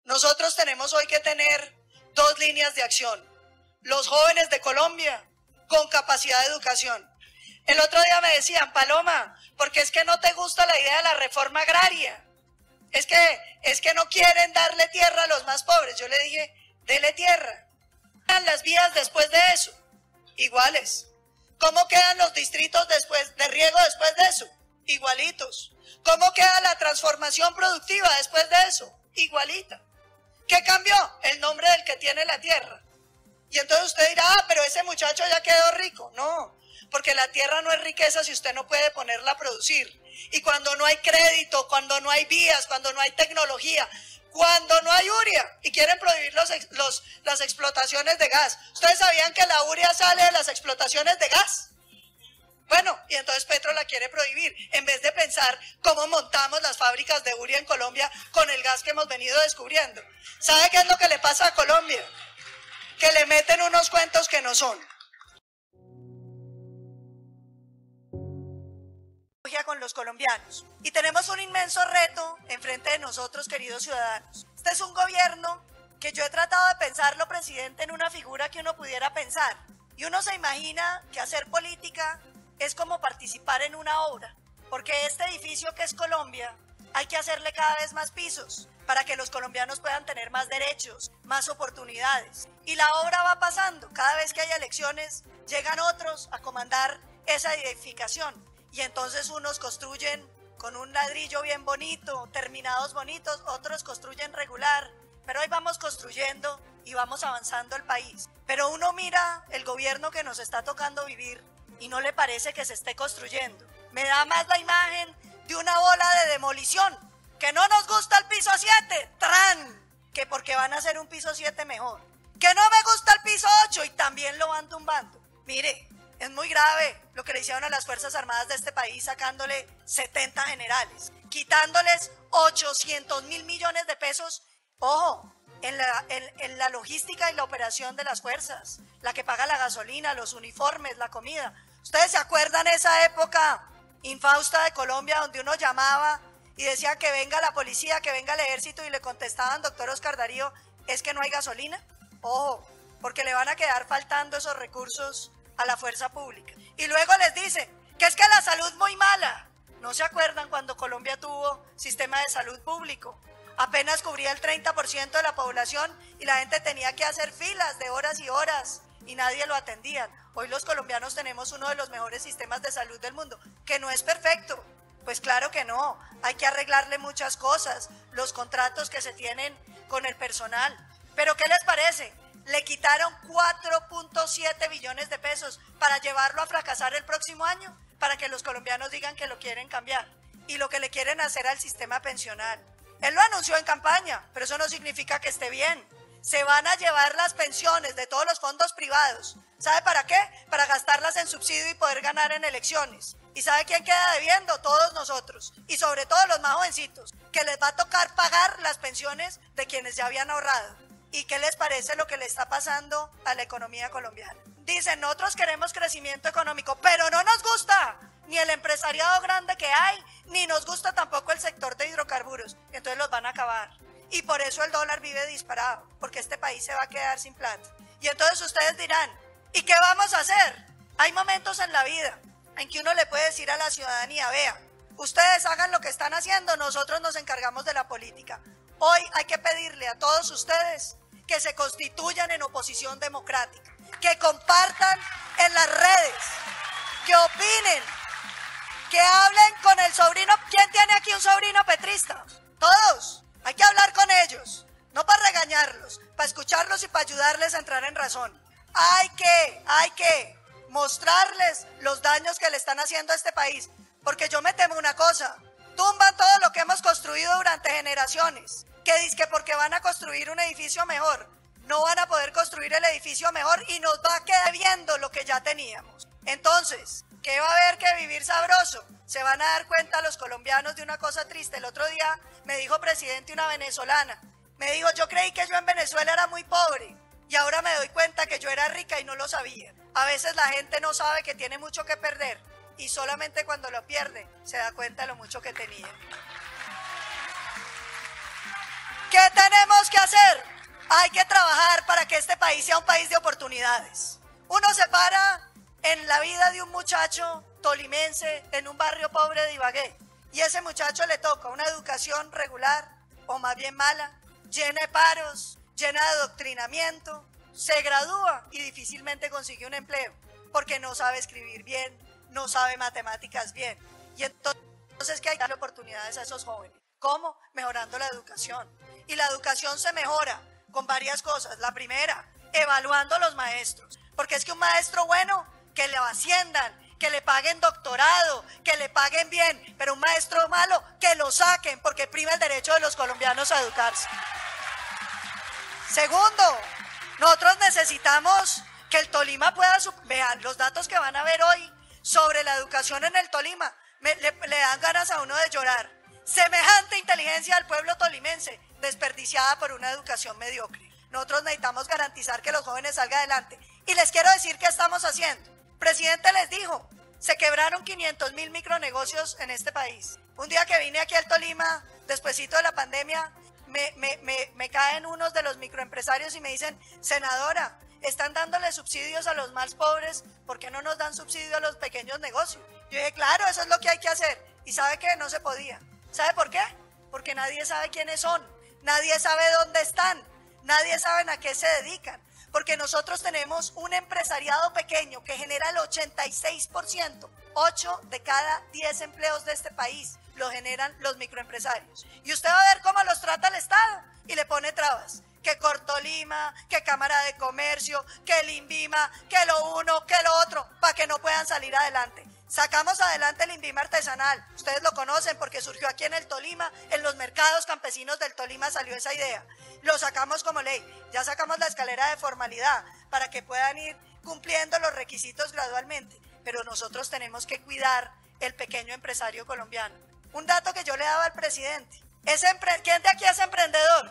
Nosotros tenemos hoy que tener dos líneas de acción. Los jóvenes de Colombia con capacidad de educación. El otro día me decían, Paloma, ¿por qué es que no te gusta la idea de la reforma agraria? Es que no quieren darle tierra a los más pobres. Yo le dije, dele tierra. ¿Cómo quedan las vías después de eso? Iguales. ¿Cómo quedan los distritos de riego después de eso? Igualitos. ¿Cómo queda la transformación productiva después de eso? Igualita. ¿Qué cambió? El nombre del que tiene la tierra. Y entonces usted dirá, pero ese muchacho ya quedó rico. No, porque la tierra no es riqueza si usted no puede ponerla a producir. Y cuando no hay crédito, cuando no hay vías, cuando no hay tecnología, cuando no hay urea y quieren prohibir las explotaciones de gas. ¿Ustedes sabían que la urea sale de las explotaciones de gas? Bueno, y entonces Petro la quiere prohibir, en vez de pensar cómo montamos las fábricas de urea en Colombia con el gas que hemos venido descubriendo. ¿Sabe qué es lo que le pasa a Colombia? Que le meten unos cuentos que no son. Con los colombianos. Y tenemos un inmenso reto enfrente de nosotros, queridos ciudadanos. Este es un gobierno que yo he tratado de pensarlo, presidente, en una figura que uno pudiera pensar. Y uno se imagina que hacer política es como participar en una obra, porque este edificio que es Colombia hay que hacerle cada vez más pisos para que los colombianos puedan tener más derechos, más oportunidades. Y la obra va pasando, cada vez que hay elecciones llegan otros a comandar esa edificación y entonces unos construyen con un ladrillo bien bonito, terminados bonitos, otros construyen regular, pero ahí vamos construyendo y vamos avanzando el país. Pero uno mira el gobierno que nos está tocando vivir y no le parece que se esté construyendo. Me da más la imagen de una bola de demolición, que no nos gusta el piso 7, ¡tran!, que porque van a hacer un piso 7 mejor. Que no me gusta el piso 8 y también lo van tumbando. Mire, es muy grave lo que le hicieron a las Fuerzas Armadas de este país, sacándole 70 generales, quitándoles 800.000 millones de pesos, ojo, en la logística y la operación de las fuerzas, la que paga la gasolina, los uniformes, la comida. ¿Ustedes se acuerdan esa época infausta de Colombia donde uno llamaba y decía que venga la policía, que venga el ejército y le contestaban, doctor Oscar Darío, ¿es que no hay gasolina? Ojo, porque le van a quedar faltando esos recursos a la fuerza pública. Y luego les dicen que es que la salud muy mala. ¿No se acuerdan cuando Colombia tuvo sistema de salud público? Apenas cubría el 30% de la población y la gente tenía que hacer filas de horas y horas y nadie lo atendía. Hoy los colombianos tenemos uno de los mejores sistemas de salud del mundo, que no es perfecto. Pues claro que no, hay que arreglarle muchas cosas, los contratos que se tienen con el personal. Pero ¿qué les parece? Le quitaron 4.7 billones de pesos para llevarlo a fracasar el próximo año, para que los colombianos digan que lo quieren cambiar y lo que le quieren hacer al sistema pensional. Él lo anunció en campaña, pero eso no significa que esté bien. Se van a llevar las pensiones de todos los fondos privados. ¿Sabe para qué? Para gastarlas en subsidio y poder ganar en elecciones. ¿Y sabe quién queda debiendo? Todos nosotros. Y sobre todo los más jovencitos, que les va a tocar pagar las pensiones de quienes ya habían ahorrado. ¿Y qué les parece lo que le está pasando a la economía colombiana? Dicen, nosotros queremos crecimiento económico, pero no nos gusta ni el empresariado grande que hay, ni nos gusta tampoco el sector de hidrocarburos. Entonces los van a acabar. Y por eso el dólar vive disparado, porque este país se va a quedar sin plata. Y entonces ustedes dirán, ¿y qué vamos a hacer? Hay momentos en la vida en que uno le puede decir a la ciudadanía, vea, ustedes hagan lo que están haciendo, nosotros nos encargamos de la política. Hoy hay que pedirle a todos ustedes que se constituyan en oposición democrática, que compartan en las redes, que opinen, que hablen con el sobrino. ¿Quién tiene aquí un sobrino petrista? Todos. Hay que hablar con ellos, no para regañarlos, para escucharlos y para ayudarles a entrar en razón. Hay que mostrarles los daños que le están haciendo a este país, porque yo me temo una cosa, tumban todo lo que hemos construido durante generaciones, que dizque porque van a construir un edificio mejor, no van a poder construir el edificio mejor y nos va a quedar viendo lo que ya teníamos. Entonces, ¿qué va a haber que vivir sabroso? Se van a dar cuenta los colombianos de una cosa triste. El otro día me dijo, presidente, una venezolana, me dijo, yo creí que yo en Venezuela era muy pobre y ahora me doy cuenta que yo era rica y no lo sabía. A veces la gente no sabe que tiene mucho que perder y solamente cuando lo pierde se da cuenta de lo mucho que tenía. ¿Qué tenemos que hacer? Hay que trabajar para que este país sea un país de oportunidades. Uno se para en la vida de un muchacho tolimense en un barrio pobre de Ibagué y ese muchacho le toca una educación regular o más bien mala, llena de paros, llena de adoctrinamiento, se gradúa y difícilmente consigue un empleo porque no sabe escribir bien, no sabe matemáticas bien. Y entonces que hay que darle oportunidades a esos jóvenes. ¿Cómo? Mejorando la educación. Y la educación se mejora con varias cosas. La primera, evaluando los maestros. Porque es que un maestro bueno, que le asciendan, que le paguen doctorado, que le paguen bien. Pero un maestro malo, que lo saquen, porque prima el derecho de los colombianos a educarse. Segundo, nosotros necesitamos que el Tolima pueda... Vean, los datos que van a ver hoy sobre la educación en el Tolima, le dan ganas a uno de llorar. Semejante inteligencia del pueblo tolimense, desperdiciada por una educación mediocre. Nosotros necesitamos garantizar que los jóvenes salgan adelante. Y les quiero decir qué estamos haciendo. El presidente les dijo, se quebraron 500.000 micronegocios en este país. Un día que vine aquí al Tolima, despuesito de la pandemia, me caen unos de los microempresarios y me dicen, senadora, están dándole subsidios a los más pobres, ¿por qué no nos dan subsidio a los pequeños negocios? Yo dije, claro, eso es lo que hay que hacer. ¿Y sabe qué? No se podía. ¿Sabe por qué? Porque nadie sabe quiénes son, nadie sabe dónde están, nadie sabe a qué se dedican. Porque nosotros tenemos un empresariado pequeño que genera el 86%, 8 de cada 10 empleos de este país lo generan los microempresarios. Y usted va a ver cómo los trata el Estado y le pone trabas. Que Cortolima, que Cámara de Comercio, que el INVIMA, que lo uno, que lo otro, para que no puedan salir adelante. Sacamos adelante el INVIMA artesanal, ustedes lo conocen porque surgió aquí en el Tolima, en los mercados campesinos del Tolima salió esa idea. Lo sacamos como ley, ya sacamos la escalera de formalidad para que puedan ir cumpliendo los requisitos gradualmente, pero nosotros tenemos que cuidar el pequeño empresario colombiano. Un dato que yo le daba al presidente, ¿quién de aquí es emprendedor?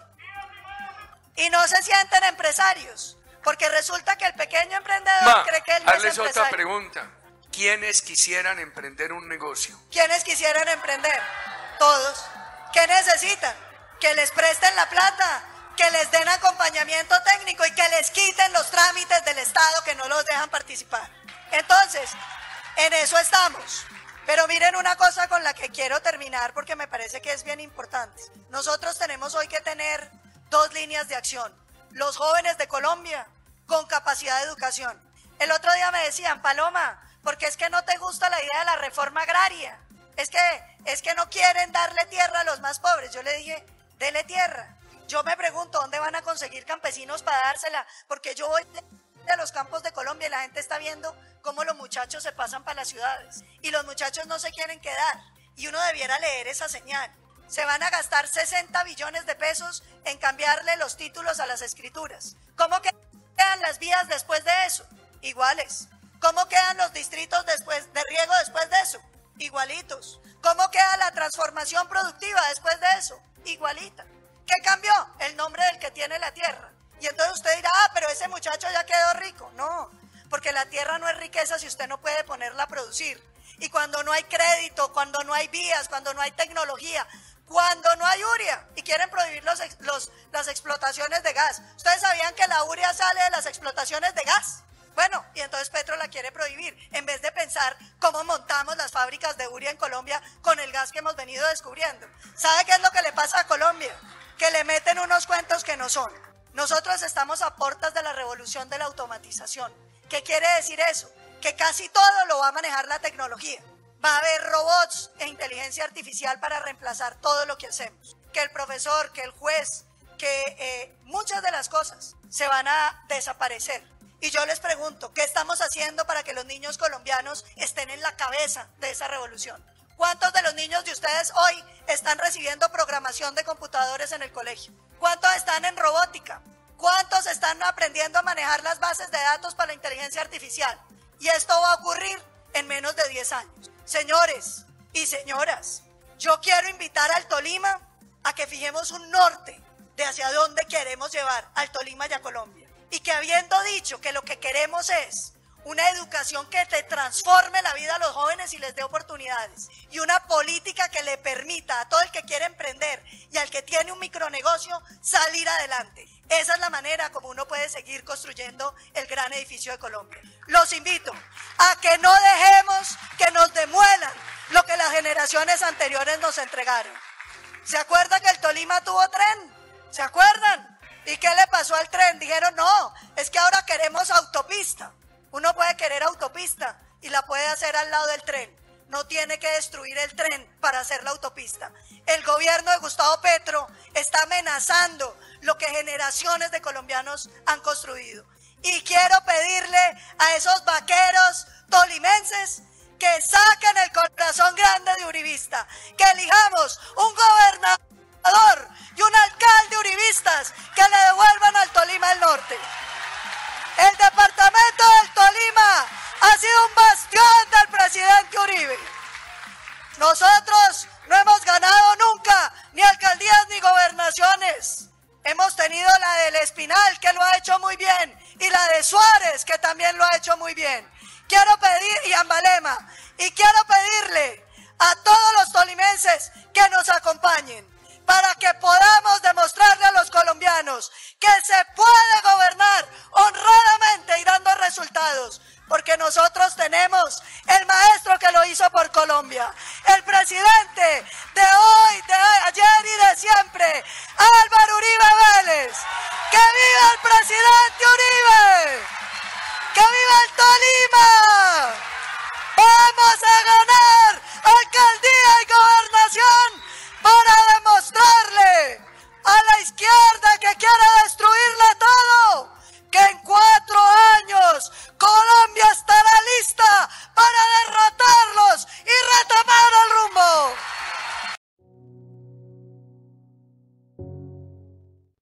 Y no se sienten empresarios, porque resulta que el pequeño emprendedor cree que él no es empresario. Otra pregunta. ¿Quiénes quisieran emprender un negocio? ¿Quiénes quisieran emprender? Todos. ¿Qué necesitan? Que les presten la plata, que les den acompañamiento técnico y que les quiten los trámites del Estado que no los dejan participar. Entonces, en eso estamos. Pero miren una cosa con la que quiero terminar porque me parece que es bien importante. Nosotros tenemos hoy que tener 2 líneas de acción. Los jóvenes de Colombia con capacidad de educación. El otro día me decían, Paloma, porque es que no te gusta la idea de la reforma agraria, es que no quieren darle tierra a los más pobres. Yo le dije, dele tierra. Yo me pregunto, ¿dónde van a conseguir campesinos para dársela? Porque yo voy de los campos de Colombia y la gente está viendo cómo los muchachos se pasan para las ciudades y los muchachos no se quieren quedar y uno debiera leer esa señal. Se van a gastar 60 billones de pesos en cambiarle los títulos a las escrituras. ¿Cómo quedan las vías después de eso? Iguales. ¿Cómo quedan los distritos de riego después de eso? Igualitos. ¿Cómo queda la transformación productiva después de eso? Igualita. ¿Qué cambió? El nombre del que tiene la tierra. Y entonces usted dirá, pero ese muchacho ya quedó rico. No, porque la tierra no es riqueza si usted no puede ponerla a producir. Y cuando no hay crédito, cuando no hay vías, cuando no hay tecnología, cuando no hay urea y quieren prohibir las explotaciones de gas. ¿Ustedes sabían que la urea sale de las explotaciones de gas? Bueno, y entonces Petro la quiere prohibir, en vez de pensar cómo montamos las fábricas de urea en Colombia con el gas que hemos venido descubriendo. ¿Sabe qué es lo que le pasa a Colombia? Que le meten unos cuentos que no son. Nosotros estamos a puertas de la revolución de la automatización. ¿Qué quiere decir eso? Que casi todo lo va a manejar la tecnología. Va a haber robots e inteligencia artificial para reemplazar todo lo que hacemos. Que el profesor, que el juez, que muchas de las cosas se van a desaparecer. Y yo les pregunto, ¿qué estamos haciendo para que los niños colombianos estén en la cabeza de esa revolución? ¿Cuántos de los niños de ustedes hoy están recibiendo programación de computadores en el colegio? ¿Cuántos están en robótica? ¿Cuántos están aprendiendo a manejar las bases de datos para la inteligencia artificial? Y esto va a ocurrir en menos de 10 años. Señores y señoras, yo quiero invitar al Tolima a que fijemos un norte de hacia dónde queremos llevar al Tolima y a Colombia. Y que habiendo dicho que lo que queremos es una educación que te transforme la vida a los jóvenes y les dé oportunidades, y una política que le permita a todo el que quiere emprender y al que tiene un micronegocio salir adelante. Esa es la manera como uno puede seguir construyendo el gran edificio de Colombia. Los invito a que no dejemos que nos demuelan lo que las generaciones anteriores nos entregaron. ¿Se acuerdan que el Tolima tuvo tren? ¿Se acuerdan? ¿Y qué le pasó al tren? Dijeron, no, es que ahora queremos autopista. Uno puede querer autopista y la puede hacer al lado del tren. No tiene que destruir el tren para hacer la autopista. El gobierno de Gustavo Petro está amenazando lo que generaciones de colombianos han construido. Y quiero pedirle a esos vaqueros tolimenses que saquen el corazón grande de uribista, que elijamos un gobernador y un alcalde uribistas que le devuelvan al Tolima del Norte. El departamento del Tolima ha sido un bastión del presidente Uribe. Nosotros no hemos ganado nunca ni alcaldías ni gobernaciones. Hemos tenido la del Espinal, que lo ha hecho muy bien, y la de Suárez, que también lo ha hecho muy bien. Quiero pedir, y Ambalema, y quiero pedirle a todos los tolimenses que nos acompañen para que podamos demostrarle